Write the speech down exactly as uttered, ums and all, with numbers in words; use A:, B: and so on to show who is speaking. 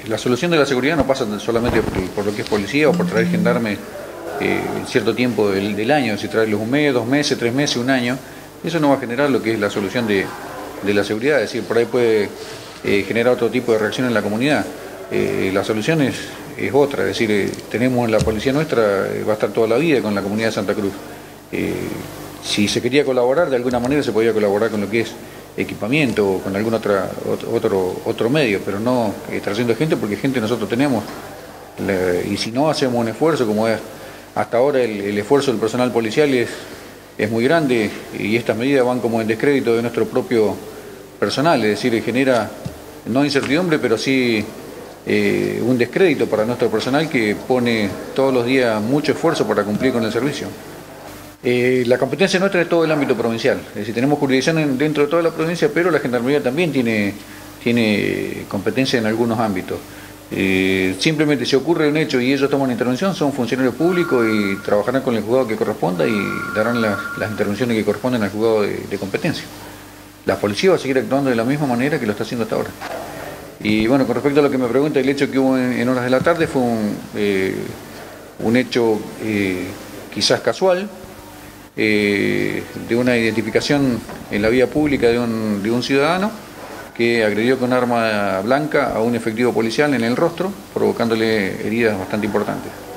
A: La solución de la seguridad no pasa solamente por, por lo que es policía o por traer gendarme eh, en cierto tiempo del, del año, si traerlos un mes, dos meses, tres meses, un año. Eso no va a generar lo que es la solución de, de la seguridad, es decir, por ahí puede eh, generar otro tipo de reacción en la comunidad. Eh, la solución es, es otra, es decir, eh, tenemos la policía nuestra, eh, va a estar toda la vida con la comunidad de Santa Cruz. Eh, si se quería colaborar, de alguna manera se podía colaborar con lo que es equipamiento o con algún otra, otro, otro medio, pero no eh, trayendo gente, porque gente nosotros tenemos, la, y si no hacemos un esfuerzo, como es hasta ahora el, el esfuerzo del personal policial es, es muy grande, y estas medidas van como en descrédito de nuestro propio personal, es decir, genera no incertidumbre, pero sí eh, un descrédito para nuestro personal que pone todos los días mucho esfuerzo para cumplir con el servicio. Eh, la competencia nuestra es todo el ámbito provincial, es decir, tenemos jurisdicción en, dentro de toda la provincia, pero la Gendarmería también tiene, tiene competencia en algunos ámbitos. Eh, simplemente si ocurre un hecho y ellos toman intervención, son funcionarios públicos y trabajarán con el juzgado que corresponda y darán las, las intervenciones que corresponden al juzgado de, de competencia. La policía va a seguir actuando de la misma manera que lo está haciendo hasta ahora. Y bueno, con respecto a lo que me pregunta, el hecho que hubo en, en horas de la tarde fue un, eh, un hecho eh, quizás casual, Eh, de una identificación en la vía pública de un, de un ciudadano que agredió con arma blanca a un efectivo policial en el rostro, provocándole heridas bastante importantes.